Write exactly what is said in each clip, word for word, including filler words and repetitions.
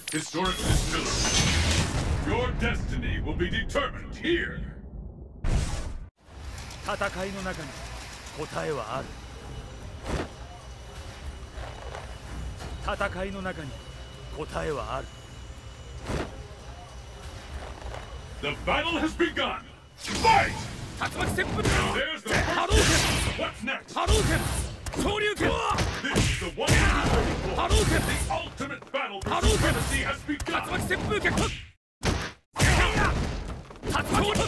Historic distillery. Your destiny will be determined here. 戦いの中に答えはある。戦いの中に答えはある。 The battle has begun. Fight! 竜巻旋風 There's the 波動 first. 拳 What's next? 波動拳昇竜拳 This is the one you've been waiting for. 波動拳 The ultimate battle for Hadouken! supremacy has 竜 begun. 巻旋風拳竜巻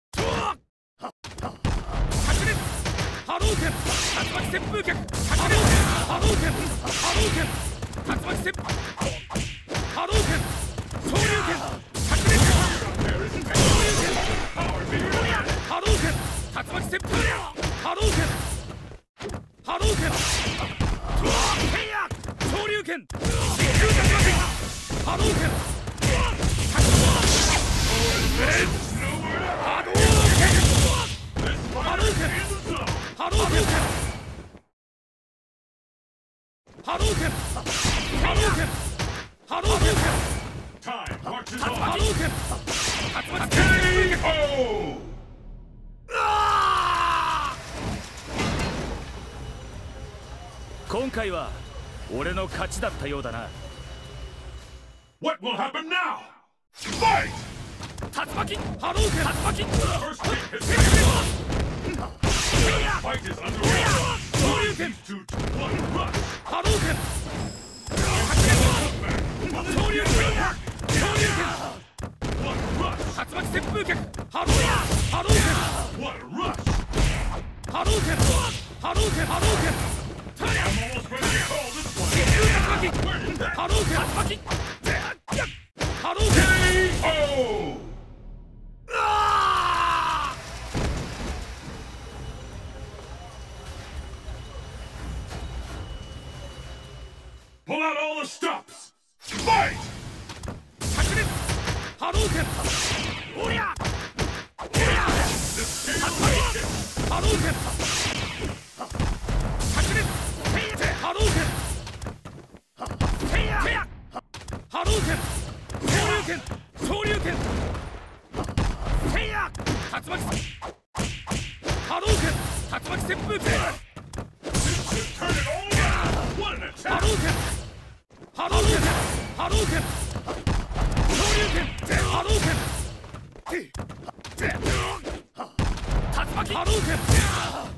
灼熱波動拳竜巻旋風拳灼熱波動拳波動拳竜巻旋風波動拳昇竜拳灼熱 There isn't any power to your hand. 波動拳竜巻旋風波動拳波動拳昇竜拳真空竜巻波動拳波動拳 Hadouken! Hadouken! Hadouken! Hadouken! Hadouken! Time marches on. Hadouken! K O! 今回は俺の勝ちだったようだな。 What will happen now? Fight! 竜巻波動拳竜巻 First hit has been The fight is underway. Hadouken! These two to one rush. 波動拳 Back. 昇竜拳昇竜拳 One rush. 竜巻旋風拳波動波動拳 What a rush. 波動拳波動拳波動拳 I'm almost ready to call this one. 竜巻 Where did that 波動拳竜巻波動拳 K O! Pull out all the stops! Fight! 灼熱波動拳おりゃおりゃ竜巻波動拳灼熱波動拳波動拳昇竜拳昇竜拳竜巻波動拳竜巻旋風拳 Turn it all around! What an 波 attack! 動拳波動拳波動拳昇竜拳波動拳竜巻波動拳